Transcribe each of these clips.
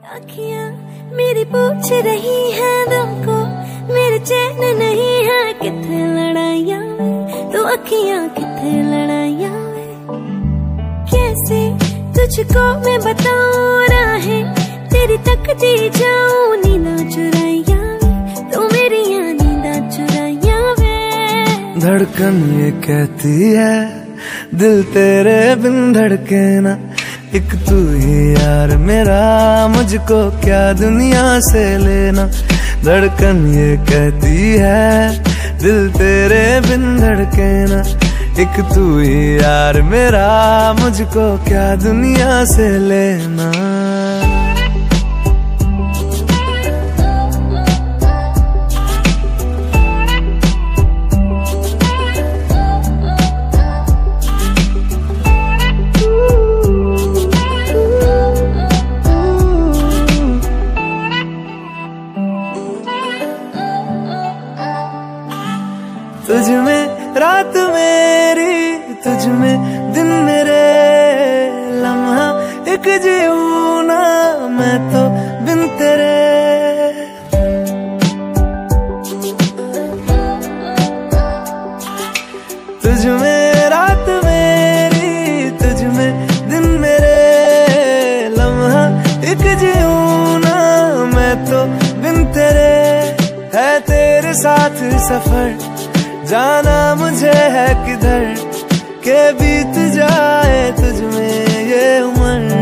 अखियाँ मेरी पूछ रही है दिल को, मेरे चैन नहीं है किथे लड़ाइयाँ वे, तो अखियाँ किथे लड़ाइयाँ वे। कैसे तुझको मैं बताऊँ राहें तेरी तकती जाऊँ, नींदा चुराइयाँ वे, तो मेरी यहाँ नींदा चुराइयाँ वे। धड़कन ये कहती है दिल तेरे बिन धड़के ना, एक तू ही यार मेरा, मुझको क्या दुनिया से लेना। धड़कन ये कहती है दिल तेरे बिन धड़के ना, एक तू ही यार मेरा, मुझको क्या दुनिया से लेना। तुझ में रात मेरी, तुझ में दिन मेरे, लम्हा एक जीऊँ ना मैं तो बिन तेरे। तुझ में रात मेरी, तुझ में दिन मेरे, लम्हा एक जीऊँ ना मैं तो बिन तेरे। है तेरे साथ सफर जाना मुझे है किधर, के बीत जाए तुझ में ये उम्र।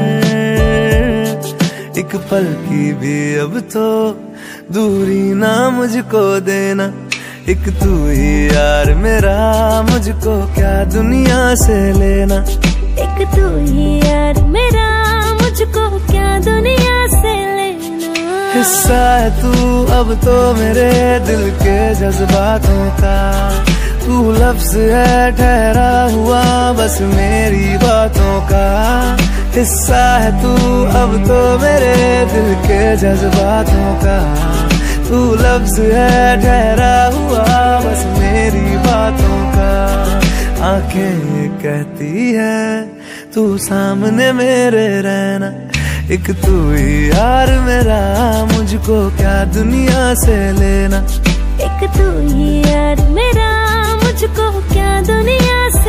एक पल की भी अब तो दूरी ना मुझको देना, एक तू ही यार मेरा, मुझको क्या दुनिया से लेना। एक तू ही यार मेरा, मुझको क्या दुनिया से लेना। हिस्सा है तू अब तो मेरे दिल के जज्बातों का, तू लफ्ज है ठहरा हुआ बस मेरी बातों का। हिस्सा है तू अब तो मेरे दिल के जज्बातों का, तू लफ्ज है ठहरा हुआ बस मेरी बातों का। आंखें कहती है तू सामने मेरे रहना, एक तू ही यार मेरा, मुझको क्या दुनिया से लेना। एक तू ही यार मेरा, मुझको क्या दुनिया से